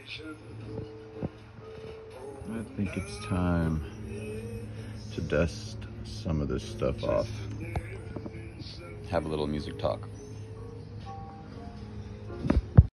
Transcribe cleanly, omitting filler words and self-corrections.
I think it's time to dust some of this stuff off. Have a little music talk.